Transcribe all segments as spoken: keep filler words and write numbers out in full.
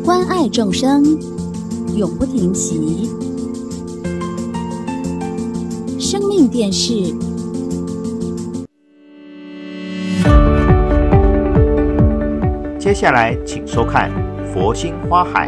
关爱众生，永不停息。生命电视。 接下来，请收看《佛心花海》。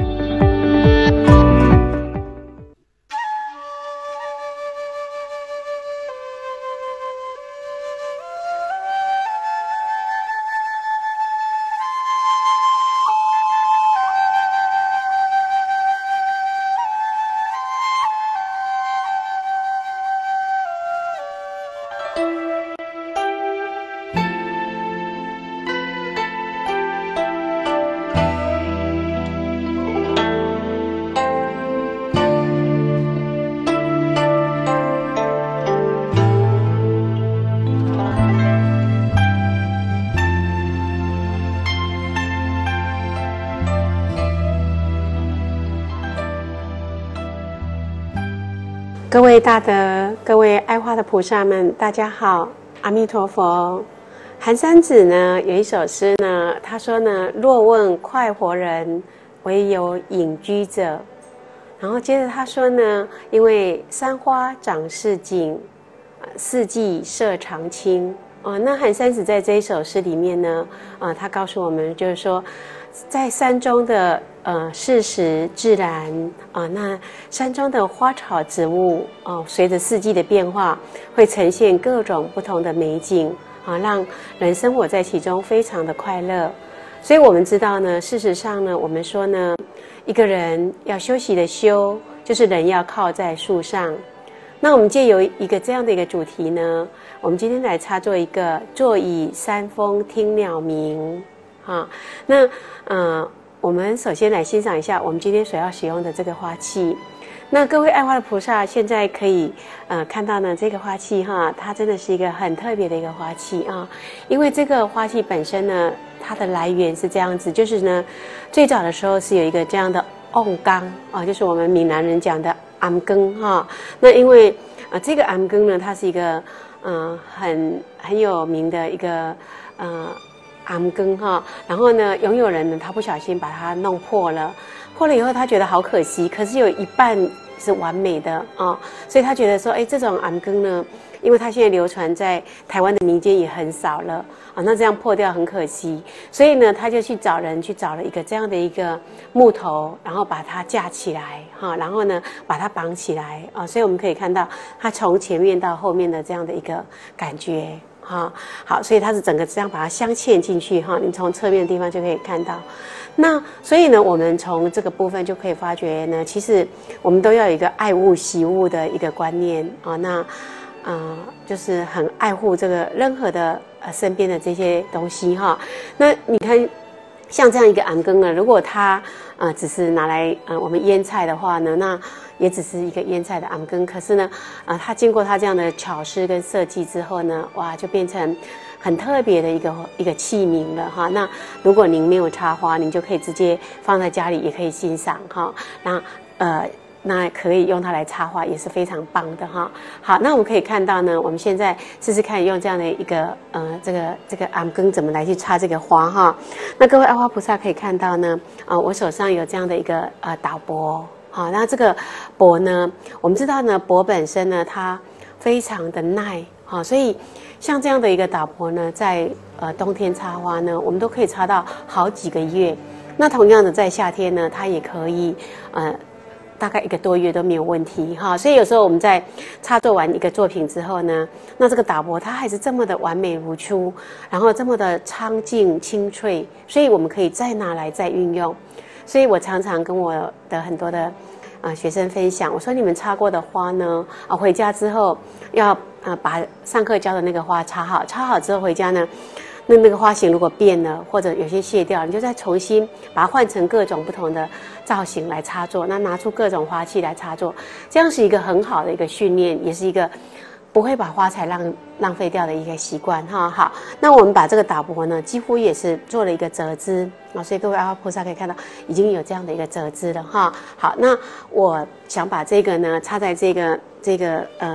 各位大德，各位爱花的菩萨们，大家好，阿弥陀佛。寒山子呢有一首诗呢，他说呢：若问快活人，唯有隐居者。然后接着他说呢，因为山花长似锦，四季色常青。哦，那寒山子在这一首诗里面呢，啊，他告诉我们就是说，在山中的呃事实自然啊、呃，那山中的花草植物啊、呃，随着四季的变化，会呈现各种不同的美景啊，让人生活在其中非常的快乐。所以我们知道呢，事实上呢，我们说呢，一个人要修习的修，就是人要靠在树上。那我们借由一个这样的一个主题呢，我们今天来插作一个坐以山峰听鸟鸣。啊，那呃，我们首先来欣赏一下我们今天所要使用的这个花器。那各位爱花的菩萨现在可以呃看到呢，这个花器哈，它真的是一个很特别的一个花器啊。因为这个花器本身呢，它的来源是这样子，就是呢，最早的时候是有一个这样的瓮缸啊，就是我们闽南人讲的暗羹哈。那因为啊、呃，这个暗羹呢，它是一个嗯、呃、很很有名的一个呃。暗羹哈，然后呢，拥有人呢，他不小心把它弄破了，破了以后他觉得好可惜，可是有一半是完美的啊、哦，所以他觉得说，哎，这种暗羹呢，因为它现在流传在台湾的民间也很少了啊、哦，那这样破掉很可惜，所以呢，他就去找人去找了一个这样的一个木头，然后把它架起来哈、哦，然后呢，把它绑起来啊、哦，所以我们可以看到它从前面到后面的这样的一个感觉。哈，好，所以它是整个这样把它镶嵌进去哈，你从侧面的地方就可以看到。那所以呢，我们从这个部分就可以发觉呢，其实我们都要有一个爱物惜物的一个观念啊。那呃，就是很爱护这个任何的呃身边的这些东西哈。那你看，像这样一个暗羹呢，如果它呃只是拿来呃我们腌菜的话呢，那也只是一个腌菜的暗羹，可是呢，呃，它经过它这样的巧思跟设计之后呢，哇，就变成很特别的一个一个器皿了哈。那如果您没有插花，您就可以直接放在家里，也可以欣赏哈。那呃，那可以用它来插花，也是非常棒的哈。好，那我们可以看到呢，我们现在试试看用这样的一个呃这个这个暗羹怎么来去插这个花哈。那各位爱花菩萨可以看到呢，啊、呃，我手上有这样的一个呃导钵。好，那这个钵呢，我们知道呢，钵本身呢，它非常的耐，好，所以像这样的一个导钵呢，在呃冬天插花呢，我们都可以插到好几个月。那同样的，在夏天呢，它也可以呃大概一个多月都没有问题哈。所以有时候我们在插做完一个作品之后呢，那这个导钵它还是这么的完美如初，然后这么的苍劲清脆，所以我们可以再拿来再运用。所以我常常跟我的很多的啊、呃、学生分享，我说你们插过的花呢，啊回家之后要啊把上课教的那个花插好，插好之后回家呢，那那个花型如果变了或者有些谢掉，你就再重新把它换成各种不同的造型来插作，那拿出各种花器来插作，这样是一个很好的一个训练，也是一个不会把花材浪浪费掉的一个习惯哈。好，那我们把这个导钵呢，几乎也是做了一个折枝啊，所以各位爱花菩萨可以看到已经有这样的一个折枝了哈。好，那我想把这个呢插在这个这个呃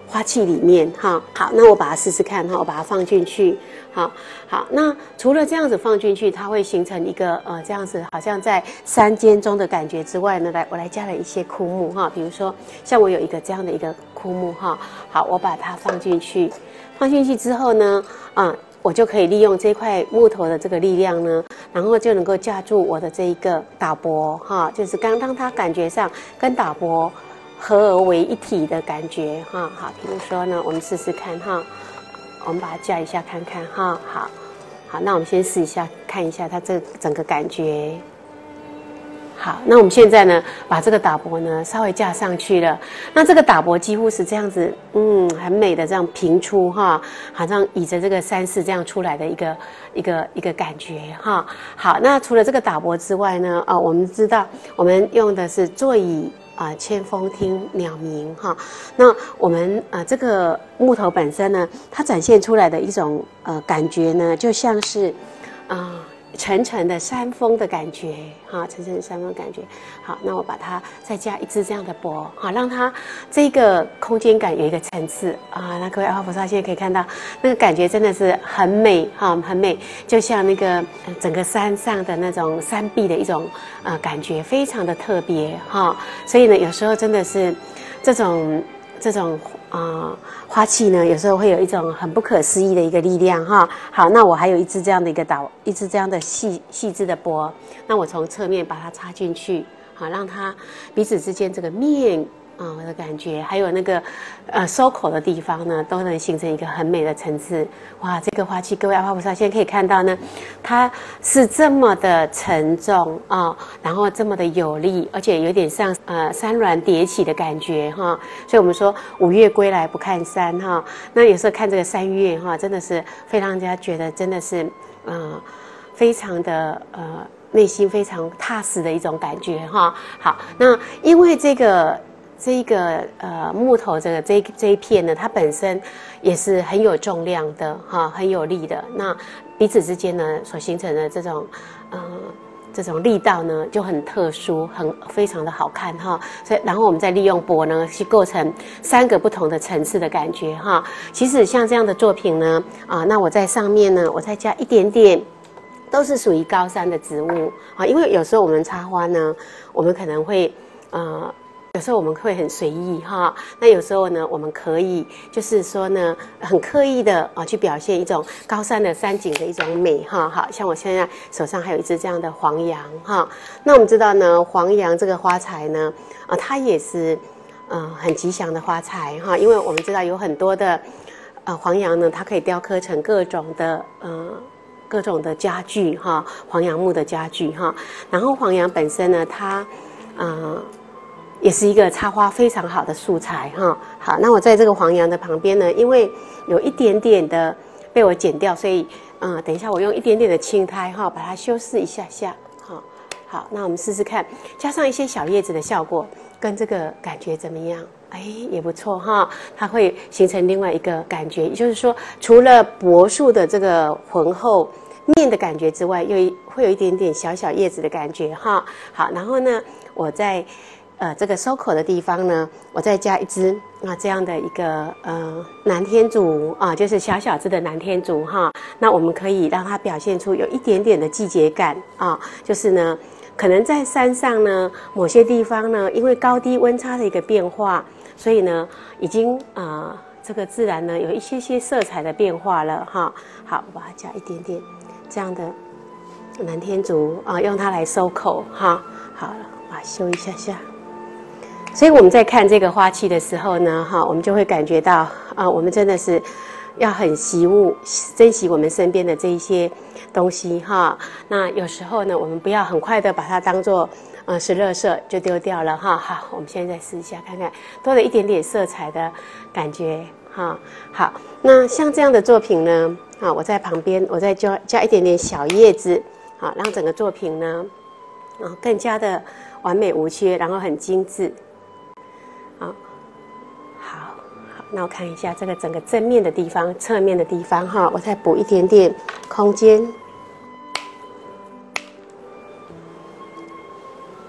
花器里面哈。好，那我把它试试看哈，我把它放进去。好，好，那除了这样子放进去，它会形成一个呃这样子好像在山间中的感觉之外呢，来我来加了一些枯木哈，比如说像我有一个这样的一个枯木哈。好，我把它放进去，放进去之后呢，啊、嗯。我就可以利用这块木头的这个力量呢，然后就能够架住我的这一个导帛哈，就是刚让它感觉上跟导帛合而为一体的感觉哈。好，比如说呢，我们试试看哈，我们把它架一下看看哈。好，好，那我们先试一下，看一下它这整个感觉。好，那我们现在呢，把这个导帛呢稍微架上去了。那这个导帛几乎是这样子，嗯，很美的这样平出哈，好像倚着这个山势这样出来的一个一个一个感觉哈。好，那除了这个导帛之外呢，啊、哦，我们知道我们用的是座椅啊，千风听鸟鸣哈。那我们呃这个木头本身呢，它展现出来的一种呃感觉呢，就像是啊。呃沉沉的山峰的感觉，哈，沉沉的山峰的感觉。好，那我把它再加一支这样的帛，好，让它这个空间感有一个层次啊。那各位阿华菩萨现在可以看到，那个感觉真的是很美哈，很美，就像那个整个山上的那种山壁的一种呃感觉，非常的特别哈。所以呢，有时候真的是这种这种。啊、呃，花器呢，有时候会有一种很不可思议的一个力量哈。好，那我还有一支这样的一个导，一支这样的细细致的帛，那我从侧面把它插进去，好，让它彼此之间这个面啊、呃、的感觉，还有那个呃收口的地方呢，都能形成一个很美的层次。哇，这个花器，各位阿华菩萨现在可以看到呢，它是这么的沉重啊、哦，然后这么的有力，而且有点像呃山峦叠起的感觉哈、哦。所以我们说五岳归来不看山哈、哦，那有时候看这个山岳哈、哦，真的是非常让人家觉得真的是嗯、呃、非常的呃内心非常踏实的一种感觉哈、哦。好，那因为这个。这一个呃木头这个这这一片呢，它本身也是很有重量的哈，很有力的。那彼此之间呢所形成的这种呃这种力道呢就很特殊，很非常的好看哈。所以然后我们再利用帛呢去构成三个不同的层次的感觉哈。其实像这样的作品呢啊，那我在上面呢我再加一点点。都是属于高山的植物啊，因为有时候我们插花呢，我们可能会呃。有时候我们会很随意哈，那有时候呢，我们可以就是说呢，很刻意的啊去表现一种高山的山景的一种美哈。好像我现在手上还有一支这样的黄杨哈。那我们知道呢，黄杨这个花材呢，啊，它也是呃很吉祥的花材哈，因为我们知道有很多的呃黄杨呢，它可以雕刻成各种的呃各种的家具哈，黄杨木的家具哈。然后黄杨本身呢，它呃。也是一个插花非常好的素材哈。好，那我在这个黄杨的旁边呢，因为有一点点的被我剪掉，所以嗯、呃，等一下我用一点点的青苔哈，把它修饰一下下。好，好，那我们试试看，加上一些小叶子的效果，跟这个感觉怎么样？哎，也不错哈，它会形成另外一个感觉，也就是说，除了柏树的这个浑厚面的感觉之外，又会有一点点小小叶子的感觉哈。好，然后呢，我在。呃，这个收口的地方呢，我再加一支啊这样的一个呃南天竹啊，就是小小支的南天竹哈。那我们可以让它表现出有一点点的季节感啊，就是呢，可能在山上呢，某些地方呢，因为高低温差的一个变化，所以呢，已经啊、呃、这个自然呢有一些些色彩的变化了哈。好，我把它加一点点这样的南天竹啊，用它来收口哈。好了，我把它修一下下。所以我们在看这个花器的时候呢，哈，我们就会感觉到啊，我们真的是要很惜物，珍惜我们身边的这一些东西哈。那有时候呢，我们不要很快的把它当作呃是垃圾就丢掉了哈。好，我们现在再试一下看看，多了一点点色彩的感觉哈。好，那像这样的作品呢，啊，我在旁边我再加加一点点小叶子，好，让整个作品呢，啊，更加的完美无缺，然后很精致。好，好，好，那我看一下这个整个正面的地方、侧面的地方哈，我再补一点点空间。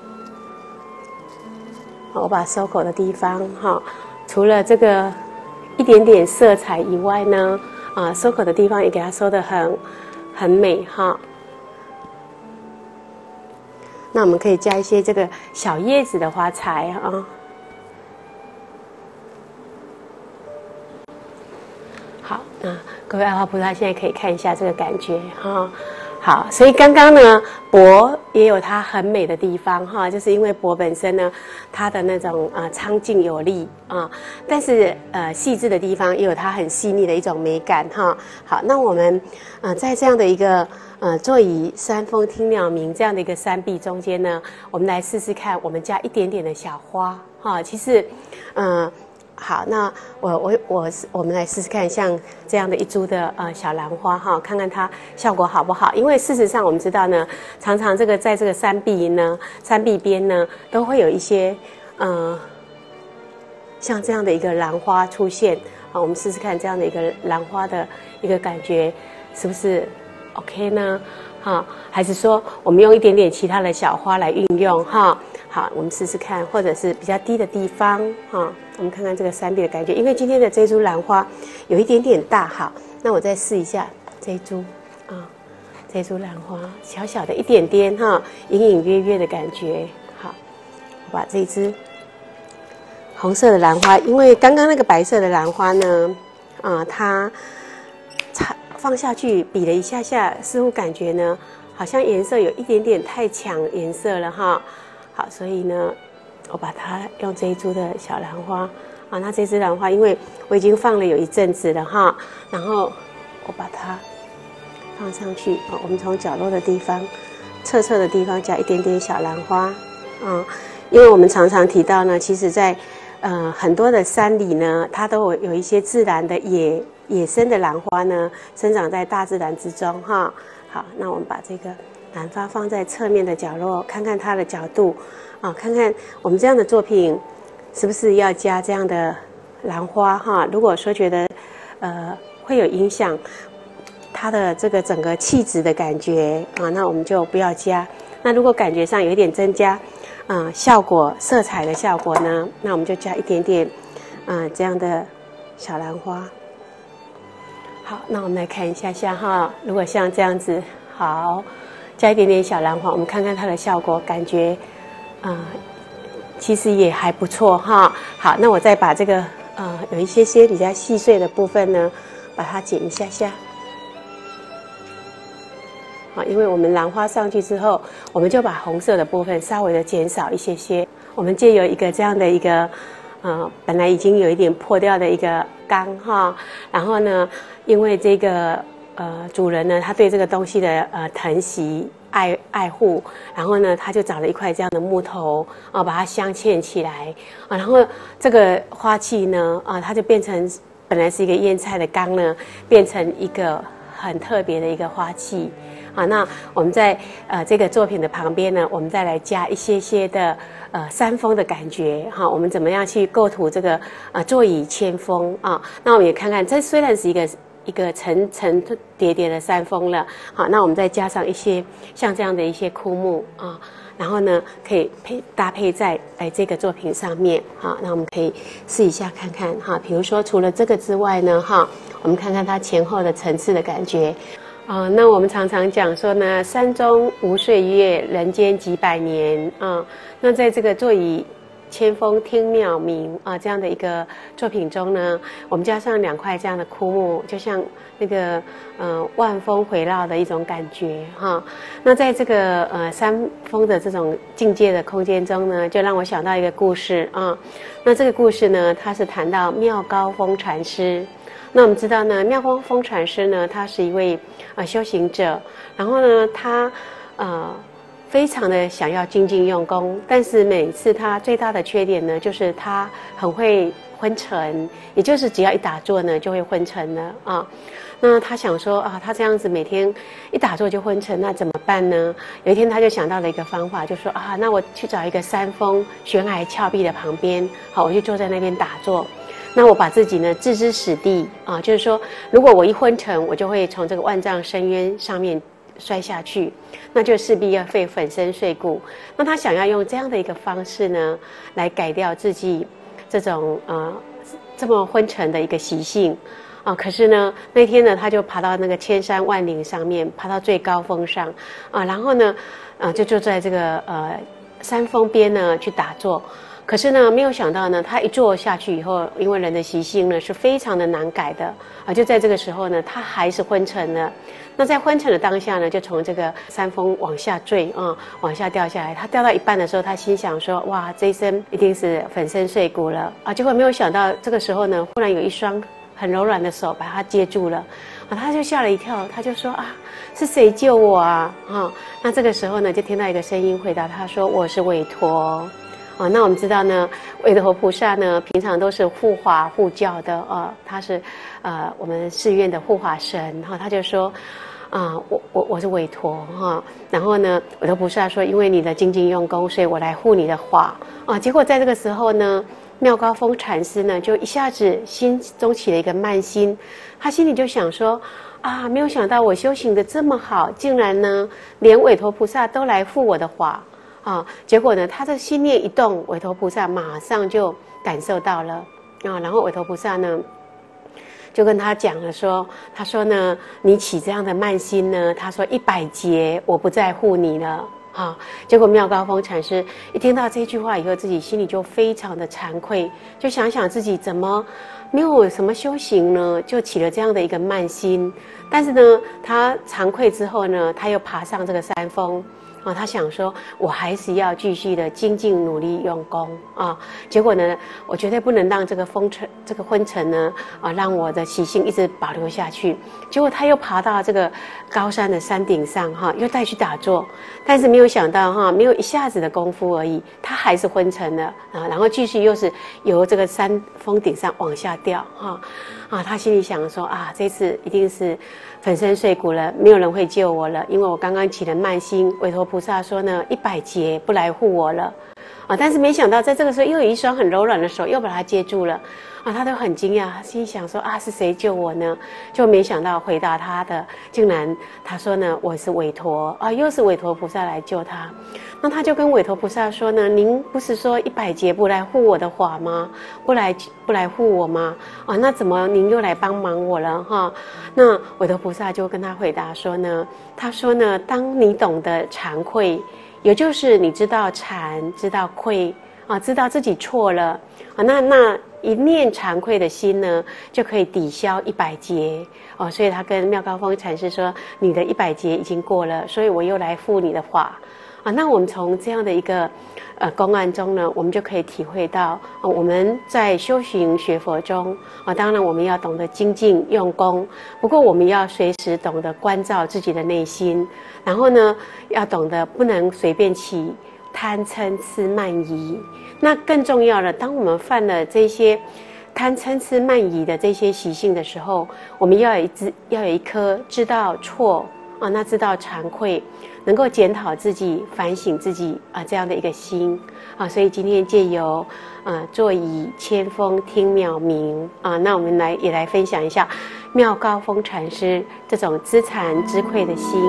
好，我把收口的地方哈，除了这个一点点色彩以外呢，啊，收口的地方也给它收得很很美哈。那我们可以加一些这个小叶子的花材啊。好，那各位爱花菩萨现在可以看一下这个感觉哈。好，所以刚刚呢，帛也有它很美的地方哈，就是因为帛本身呢，它的那种呃苍劲有力啊，但是呃细致的地方也有它很细腻的一种美感哈。好，那我们呃在这样的一个呃座椅山峰听鸟鸣这样的一个山壁中间呢，我们来试试看，我们加一点点的小花哈，其实嗯。呃好，那我我我我们来试试看，像这样的一株的呃小兰花哈，看看它效果好不好？因为事实上我们知道呢，常常这个在这个山壁呢、山壁边呢，都会有一些呃像这样的一个兰花出现啊。我们试试看这样的一个兰花的一个感觉是不是 OK 呢？哈，还是说我们用一点点其他的小花来运用哈？好，我们试试看，或者是比较低的地方哈。我们看看这个山壁的感觉，因为今天的这株兰花有一点点大，好，那我再试一下这一株啊，这一株兰花小小的一点点哈，隐隐约约的感觉。好，我把这一支红色的兰花，因为刚刚那个白色的兰花呢，啊，它放下去比了一下下，似乎感觉呢，好像颜色有一点点太抢颜色了哈。好，所以呢。我把它用这一株的小兰花啊，那这支兰花因为我已经放了有一阵子了哈，然后我把它放上去啊，我们从角落的地方、侧侧的地方加一点点小兰花啊，因为我们常常提到呢，其实在呃很多的山里呢，它都有有一些自然的野野生的兰花呢，生长在大自然之中哈。好，那我们把这个兰花放在侧面的角落，看看它的角度。啊，看看我们这样的作品是不是要加这样的兰花哈？如果说觉得呃会有影响它的这个整个气质的感觉啊，那我们就不要加。那如果感觉上有一点增加啊、呃、效果色彩的效果呢，那我们就加一点点啊、呃、这样的小兰花。好，那我们来看一下下哈，如果像这样子，好，加一点点小兰花，我们看看它的效果，感觉。啊、呃，其实也还不错哈。好，那我再把这个呃有一些些比较细碎的部分呢，把它剪一下下。好，因为我们兰花上去之后，我们就把红色的部分稍微的减少一些些。我们借由一个这样的一个呃本来已经有一点破掉的一个缸哈，然后呢，因为这个呃主人呢，他对这个东西的呃疼惜。爱爱护，然后呢，他就找了一块这样的木头啊，把它镶嵌起来啊，然后这个花器呢啊，它就变成本来是一个腌菜的缸呢，变成一个很特别的一个花器啊。那我们在呃这个作品的旁边呢，我们再来加一些些的呃山峰的感觉哈、啊。我们怎么样去构图这个呃座椅千峰啊？那我们也看看，这虽然是一个。一个层层叠叠的山峰了，好，那我们再加上一些像这样的一些枯木啊，然后呢，可以配搭配在哎这个作品上面，好，那我们可以试一下看看哈，比如说除了这个之外呢，哈，我们看看它前后的层次的感觉，啊，那我们常常讲说呢，山中无岁月，人间几百年啊，那在这个座椅。千峰听鸟鸣啊，这样的一个作品中呢，我们加上两块这样的枯木，就像那个呃万峰回绕的一种感觉哈。那在这个呃山峰的这种境界的空间中呢，就让我想到一个故事啊。那这个故事呢，它是谈到妙高峰禅师。那我们知道呢，妙高峰禅师呢，他是一位呃修行者，然后呢，他呃。非常的想要精进用功，但是每次他最大的缺点呢，就是他很会昏沉，也就是只要一打坐呢，就会昏沉了啊。那他想说啊，他这样子每天一打坐就昏沉，那怎么办呢？有一天他就想到了一个方法，就说啊，那我去找一个山峰悬崖峭壁的旁边，好，我就坐在那边打坐。那我把自己呢置之死地啊，就是说，如果我一昏沉，我就会从这个万丈深渊上面。摔下去，那就势必要会粉身碎骨。那他想要用这样的一个方式呢，来改掉自己这种呃这么昏沉的一个习性啊。可是呢，那天呢，他就爬到那个千山万岭上面，爬到最高峰上啊，然后呢，啊，就坐在这个呃山峰边呢去打坐。可是呢，没有想到呢，他一坐下去以后，因为人的习性呢是非常的难改的啊，就在这个时候呢，他还是昏沉了。那在昏沉的当下呢，就从这个山峰往下坠啊、嗯，往下掉下来。他掉到一半的时候，他心想说：“哇，这一生一定是粉身碎骨了啊！”结果没有想到，这个时候呢，忽然有一双很柔软的手把他接住了啊，他就吓了一跳，他就说：“啊，是谁救我啊？”啊，那这个时候呢，就听到一个声音回答他说：“我是韦陀。”啊，那我们知道呢，韦陀菩萨呢，平常都是护法护教的啊，他是呃我们寺院的护法神哈、啊，他就说啊，我我我是韦陀哈、啊，然后呢，韦陀菩萨说，因为你的精进用功，所以我来护你的法啊。结果在这个时候呢，妙高峰禅师呢，就一下子心中起了一个慢心，他心里就想说啊，没有想到我修行的这么好，竟然呢，连韦陀菩萨都来护我的法。啊，结果呢，他的心念一动，韦陀菩萨马上就感受到了啊，然后韦陀菩萨呢，就跟他讲了说，他说呢，你起这样的慢心呢，他说一百劫我不再护你了啊。结果妙高峰禅师一听到这句话以后，自己心里就非常的惭愧，就想想自己怎么没有什么修行呢，就起了这样的一个慢心。但是呢，他惭愧之后呢，他又爬上这个山峰。啊，他想说，我还是要继续的精进努力用功啊。结果呢，我绝对不能让这个风尘、这个昏沉呢，啊，让我的习性一直保留下去。结果他又爬到这个高山的山顶上，哈、啊，又再去打坐。但是没有想到，哈、啊，没有一下子的功夫而已，他还是昏沉了啊。然后继续又是由这个山峰顶上往下掉，哈、啊。啊，他心里想说啊，这次一定是粉身碎骨了，没有人会救我了，因为我刚刚起了慢心。韦陀菩萨说呢，一百劫不来护我了，啊，但是没想到在这个时候又有一双很柔软的手又把他接住了，啊，他都很惊讶，心里想说啊，是谁救我呢？就没想到回答他的竟然他说呢，我是韦陀啊，又是韦陀菩萨来救他。那他就跟韦陀菩萨说呢，您不是说一百劫不来护我的法吗？不来不来护我吗？啊，那怎么您又来帮忙我了哈？那韦陀菩萨就跟他回答说呢，他说呢，当你懂得惭愧，也就是你知道惭，知道愧啊，知道自己错了啊，那那一念惭愧的心呢，就可以抵消一百劫哦。所以他跟妙高峰禅师说，你的一百劫已经过了，所以我又来护你的法。啊，那我们从这样的一个呃公案中呢，我们就可以体会到，啊、我们在修行学佛中啊，当然我们要懂得精进用功，不过我们要随时懂得关照自己的内心，然后呢，要懂得不能随便起贪嗔痴慢疑。那更重要的，当我们犯了这些贪嗔痴慢疑的这些习性的时候，我们要有一只要有一颗知道错啊，那知道惭愧，能够检讨自己、反省自己啊这样的一个心啊，所以今天借由啊坐以千峰听渺冥啊，那我们来也来分享一下妙高峰禅师这种知惭知愧的心。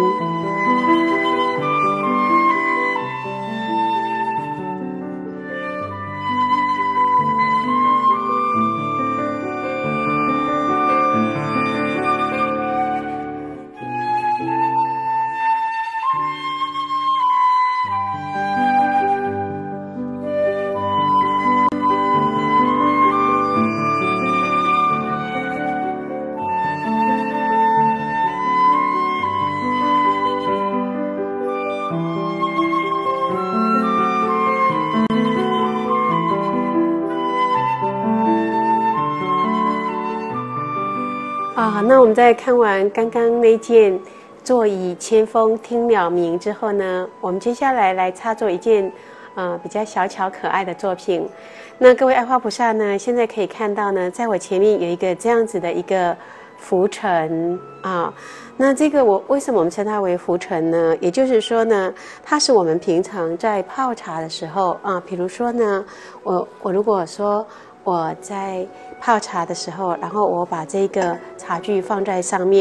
啊，那我们在看完刚刚那件坐以千峰听渺冥之后呢，我们接下来来插作一件呃比较小巧可爱的作品。那各位爱花菩萨呢，现在可以看到呢，在我前面有一个这样子的一个浮尘啊。那这个我为什么我们称它为浮尘呢？也就是说呢，它是我们平常在泡茶的时候啊，比如说呢，我我如果说我在泡茶的时候，然后我把这个茶具放在上面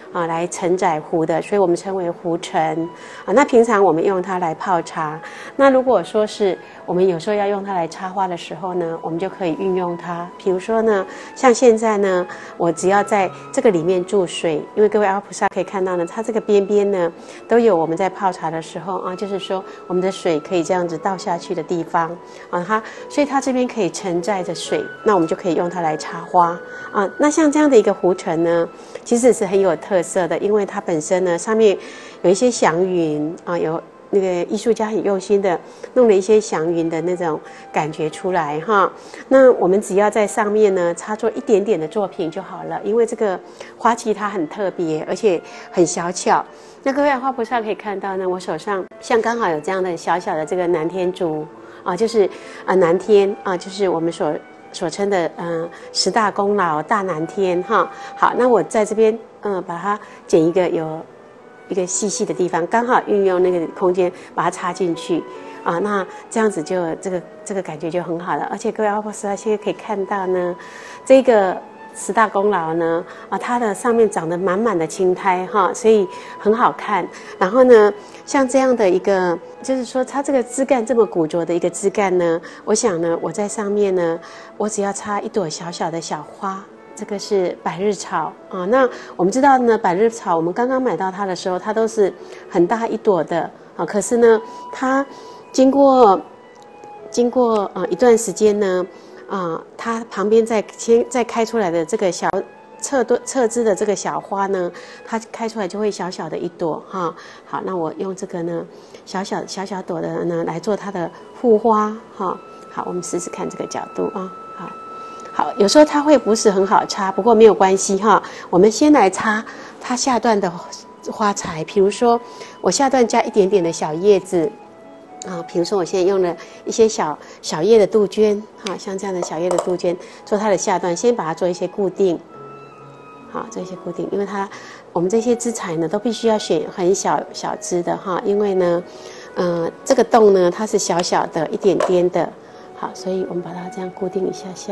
啊来承载壶的，所以我们称为壶承啊。那平常我们用它来泡茶，那如果说是我们有时候要用它来插花的时候呢，我们就可以运用它。比如说呢，像现在呢，我只要在这个里面注水，因为各位阿菩萨可以看到呢，它这个边边呢都有我们在泡茶的时候啊，就是说我们的水可以这样子倒下去的地方啊，它所以它这边可以承载着水，那我们就可以用它来插花啊。那像这样的一个壶承呢，其实是很有特色的，因为它本身呢上面有一些祥云啊，有那个艺术家很用心的弄了一些祥云的那种感觉出来哈。那我们只要在上面呢插做一点点的作品就好了，因为这个花器它很特别，而且很小巧。那各位花菩萨可以看到呢，我手上像刚好有这样的小小的这个南天竹啊，就是啊南天啊，就是我们所所称的嗯、呃、十大功劳大南天哈。好，那我在这边嗯、呃、把它剪一个有一个细细的地方，刚好运用那个空间把它插进去啊，那这样子就这个这个感觉就很好了。而且各位阿婆斯现在可以看到呢，这个十大功劳呢啊，它的上面长得满满的青苔哈，所以很好看。然后呢，像这样的一个，就是说它这个枝干这么古拙的一个枝干呢，我想呢，我在上面呢，我只要插一朵小小的小花。这个是百日草啊，那我们知道呢，百日草我们刚刚买到它的时候，它都是很大一朵的啊。可是呢，它经过经过呃一段时间呢，啊，它旁边再先再开出来的这个小侧多侧枝的这个小花呢，它开出来就会小小的一朵哈。好，那我用这个呢小小小小朵的呢来做它的护花哈。好，我们试试看这个角度啊。好。好，有时候它会不是很好插，不过没有关系哈。我们先来插它下段的花材，比如说我下段加一点点的小叶子啊，比如说我现在用了一些小小叶的杜鹃哈，像这样的小叶的杜鹃做它的下段，先把它做一些固定，好，做一些固定，因为它我们这些枝材呢都必须要选很小小枝的哈，因为呢，呃，这个洞呢它是小小的一点点的，好，所以我们把它这样固定一下下。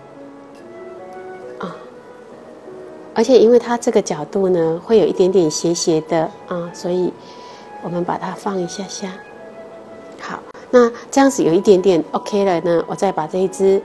啊，而且因为它这个角度呢，会有一点点斜斜的啊，所以我们把它放一下下。好，那这样子有一点点 OK 了呢，我再把这一支。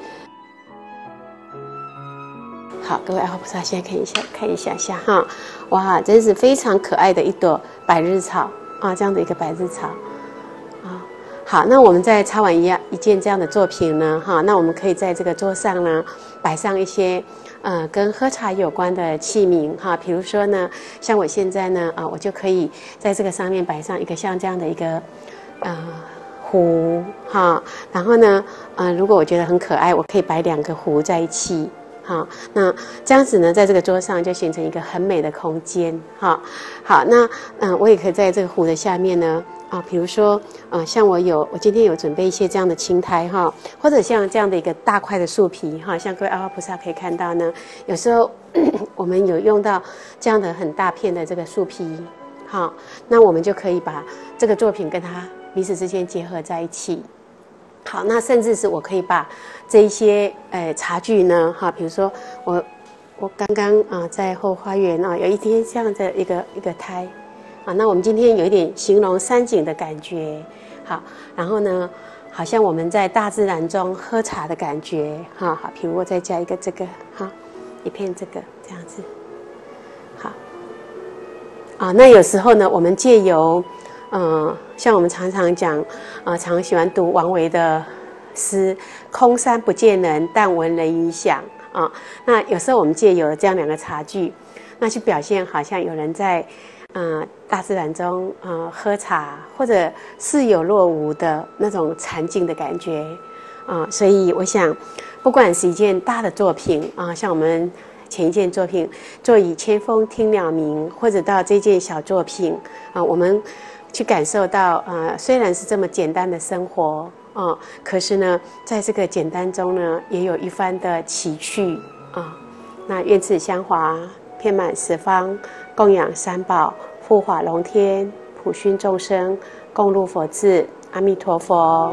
好，各位阿菩萨现在看一下，看一下下哈，哇，真是非常可爱的一朵百日草啊，这样的一个百日草啊。好，那我们在插完一样一件这样的作品呢，哈，那我们可以在这个桌上呢摆上一些。呃，跟喝茶有关的器皿哈，比如说呢，像我现在呢，啊、呃，我就可以在这个上面摆上一个像这样的一个呃壶哈，然后呢，呃，如果我觉得很可爱，我可以摆两个壶在一起哈，那这样子呢，在这个桌上就形成一个很美的空间哈。好，那嗯、呃，我也可以在这个壶的下面呢。啊，比如说，呃，像我有，我今天有准备一些这样的青苔哈，或者像这样的一个大块的树皮哈，像各位阿花菩萨可以看到呢，有时候我们有用到这样的很大片的这个树皮，哈，那我们就可以把这个作品跟它彼此之间结合在一起。好，那甚至是我可以把这一些呃茶具呢，哈，比如说我我刚刚啊在后花园啊有一天这样的一个一个苔。啊，那我们今天有一点形容山景的感觉，好，然后呢，好像我们在大自然中喝茶的感觉，哈，好，比如我再加一个这个，哈，一片这个这样子，好，啊，那有时候呢，我们借由，呃，像我们常常讲，呃，常喜欢读王维的诗“空山不见人，但闻人语响”啊，那有时候我们借由这样两个茶具，那去表现好像有人在。呃，大自然中，呃，喝茶或者似有若无的那种禅静的感觉，啊、呃，所以我想，不管是一件大的作品啊、呃，像我们前一件作品“坐倚千峰听鸟鸣”，或者到这件小作品啊、呃，我们去感受到，呃，虽然是这么简单的生活啊、呃，可是呢，在这个简单中呢，也有一番的奇趣啊、呃。那愿此香华遍满十方。供养三宝，护法龙天，普熏众生，共入佛智。阿弥陀佛。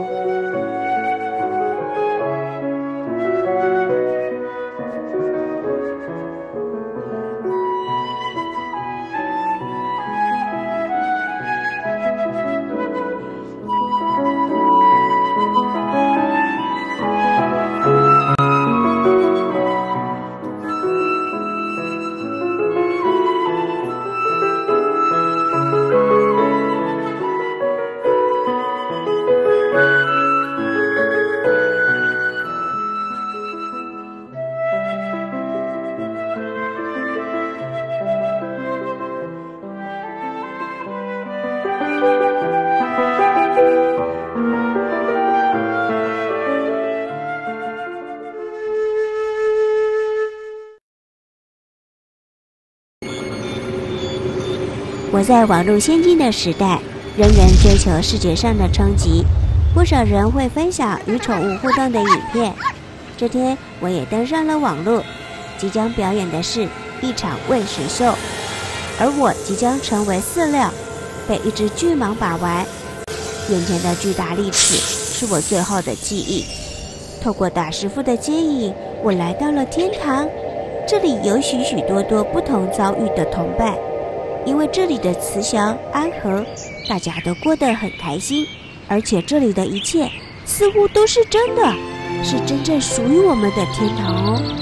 活在网络先进的时代，人人追求视觉上的冲击，不少人会分享与宠物互动的影片。这天，我也登上了网络，即将表演的是一场喂食秀，而我即将成为饲料，被一只巨蟒把玩。眼前的巨大利齿是我最后的记忆。透过大师傅的接引，我来到了天堂。这里有许许多多不同遭遇的同伴，因为这里的慈祥安和，大家都过得很开心，而且这里的一切似乎都是真的，是真正属于我们的天堂哦。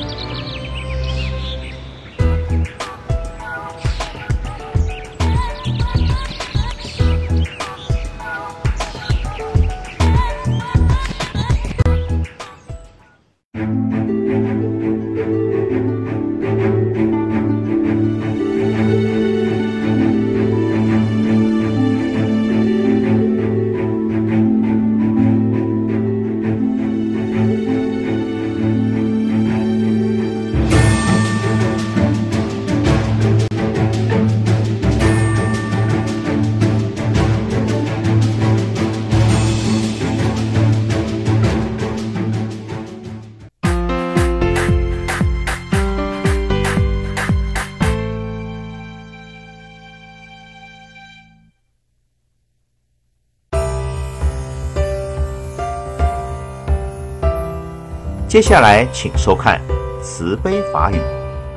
接下来，请收看慈悲法语。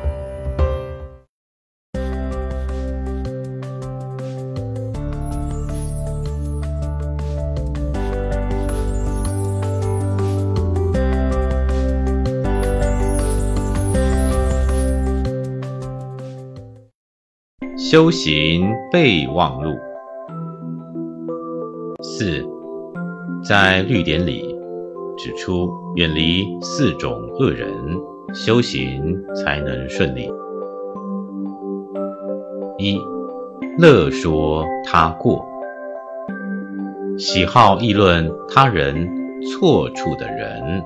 修行备忘录四，在律典里指出，远离四种恶人，修行才能顺利。一、乐说他过，喜好议论他人错处的人。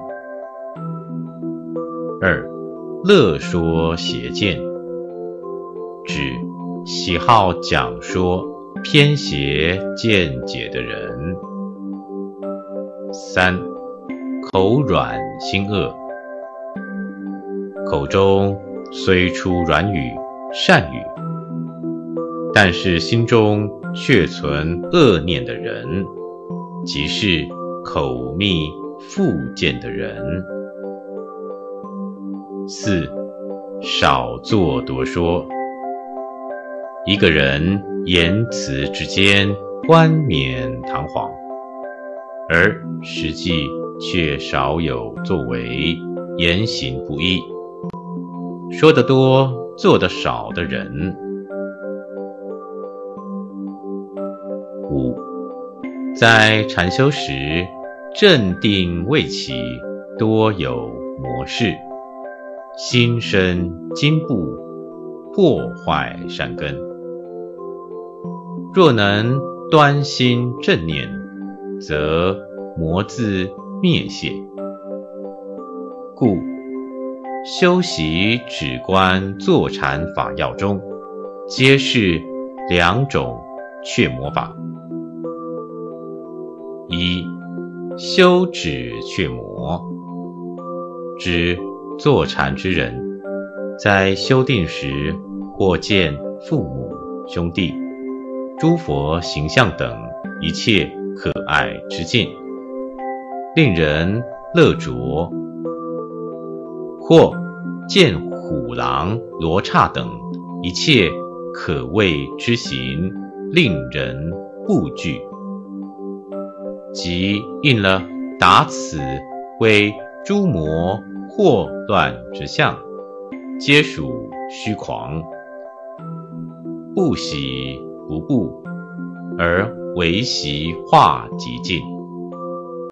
二、乐说邪见，指喜好讲说偏邪见解的人。三、口软心恶，口中虽出软语善语，但是心中却存恶念的人，即是口蜜腹剑的人。四、少作多说，一个人言辞之间冠冕堂皇，而实际却少有作为，言行不一，说得多做得少的人。五、在禅修时，镇定未起，多有魔事，心生惊怖，破坏善根。若能端心正念，则魔自灭谢。故修习止观坐禅法要中，皆是两种却魔法。一、修止却魔，指坐禅之人，在修定时，或见父母、兄弟、诸佛形象等一切可爱之境，令人乐着；或见虎狼罗刹等一切可畏之行，令人怖惧，即应了达此为诸魔惑乱之相，皆属虚狂，不喜不怖，而为习化极尽。